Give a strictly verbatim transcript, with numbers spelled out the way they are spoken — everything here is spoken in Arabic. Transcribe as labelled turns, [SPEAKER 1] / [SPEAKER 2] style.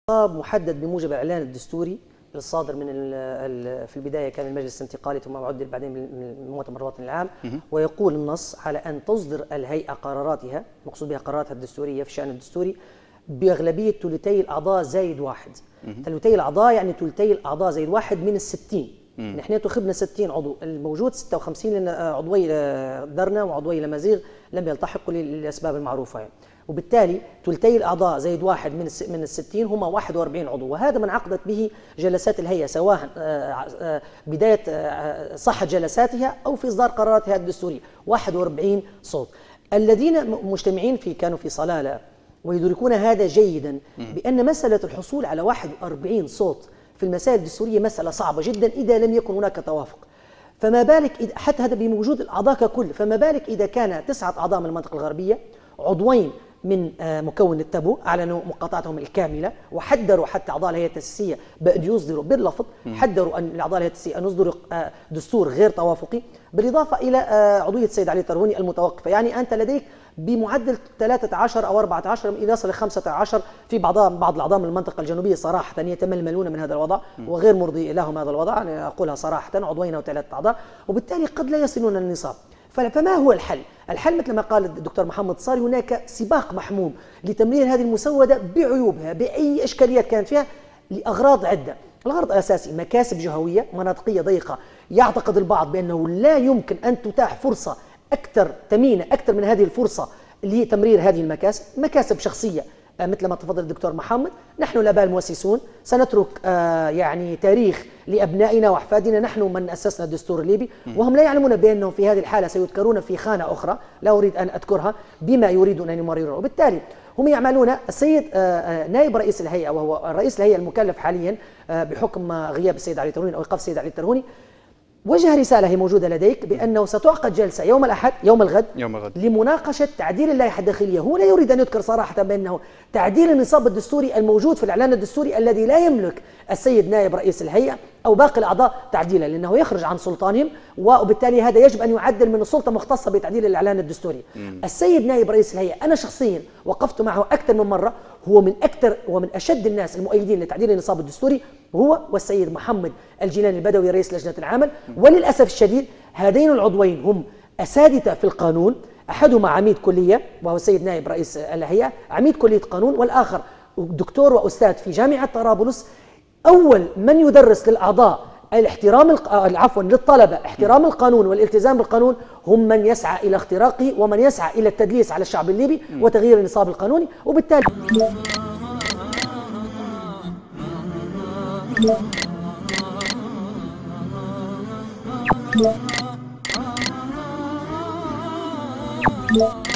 [SPEAKER 1] محدد بموجب الإعلان الدستوري الصادر من في البداية كان المجلس الانتقالي ثم عدل بعدين من مؤتمر الوطني العام، ويقول النص على أن تصدر الهيئة قراراتها، مقصود بها قراراتها الدستورية في الشأن الدستوري بأغلبية ثلثي الأعضاء زايد واحد. ثلثي الأعضاء يعني ثلثي الأعضاء زايد واحد من الستين. نحن انتخبنا ستين عضو، الموجود ستة وخمسين لأن عضوي درنا وعضوي لمزيغ لم يلتحقوا للأسباب المعروفة يعني. وبالتالي ثلثي الأعضاء زايد واحد من من الستين هم واحد وأربعين عضو، وهذا من عقدت به جلسات الهيئة سواء بداية صحة جلساتها أو في إصدار قراراتها الدستورية. واحد وأربعين صوت. الذين مجتمعين في كانوا في صلالة ويدركون هذا جيدا بأن مسألة الحصول على واحد وأربعين صوت في المسائل الدستورية مسألة صعبة جدا إذا لم يكن هناك توافق. فما بالك إذا حتى هذا بوجود الأعضاء ككل، فما بالك إذا كان تسعة أعضاء من المنطقة الغربية، عضوين من مكون التابو أعلنوا مقاطعتهم الكاملة وحذروا حتى أعضاء الهيئة التأسيسية بأن يصدروا باللفظ، حذروا أن الأعضاء الهيئة التأسيسية أن يصدروا دستور غير توافقي، بالإضافة إلى عضوية السيد علي الترهوني المتوقفة. يعني أنت لديك بمعدل ثلاثة عشر أو أربعة عشر إلى يصل خمسة عشر في بعض بعض الأعضاء من المنطقة الجنوبية صراحة يتململون من هذا الوضع وغير مرضي لهم هذا الوضع، أنا أقولها صراحة، عضوين أو ثلاثة أعضاء، وبالتالي قد لا يصلون للنصاب. فما هو الحل؟ الحل مثل ما قال الدكتور محمد صار هناك سباق محموم لتمرير هذه المسودة بعيوبها بأي إشكاليات كانت فيها لأغراض عدة. الغرض الأساسي مكاسب جهوية مناطقية ضيقة، يعتقد البعض بأنه لا يمكن أن تتاح فرصة أكثر ثمينة أكثر من هذه الفرصة لتمرير هذه المكاسب، مكاسب شخصية مثل ما تفضل الدكتور محمد. نحن الآباء المؤسسون سنترك آه يعني تاريخ لأبنائنا وأحفادنا، نحن من أسسنا الدستور الليبي، وهم لا يعلمون بأنهم في هذه الحالة سيذكرون في خانة أخرى لا أريد أن أذكرها بما يريدون أن يمررون. وبالتالي هم يعملون. السيد آه نائب رئيس الهيئة وهو رئيس الهيئة المكلف حاليا آه بحكم غياب السيد علي الترهوني أو إيقاف السيد علي الترهوني، وجه رسالة هي موجودة لديك بأنه ستعقد جلسة يوم الأحد يوم الغد,
[SPEAKER 2] يوم الغد
[SPEAKER 1] لمناقشة تعديل اللائحة الداخلية. هو لا يريد أن يذكر صراحة بأنه تعديل النصاب الدستوري الموجود في الإعلان الدستوري الذي لا يملك السيد نائب رئيس الهيئة أو باقي الأعضاء تعديلا، لأنه يخرج عن سلطانهم، وبالتالي هذا يجب أن يعدل من السلطة مختصة بتعديل الإعلان الدستوري. مم. السيد نائب رئيس الهيئة أنا شخصيا وقفت معه أكثر من مرة، هو من أكثر ومن أشد الناس المؤيدين لتعديل النصاب الدستوري، هو والسيد محمد الجيلاني البدوي رئيس لجنة العمل. وللأسف الشديد هذين العضوين هم أساتذة في القانون، أحدهما عميد كلية وهو السيد نائب رئيس الهيئة عميد كلية قانون، والآخر دكتور وأستاذ في جامعة طرابلس. أول من يدرس للأعضاء الاحترام عفوا للطلبة احترام القانون والالتزام بالقانون هم من يسعى إلى اختراقه ومن يسعى إلى التدليس على الشعب الليبي وتغيير النصاب القانوني. وبالتالي Yeah.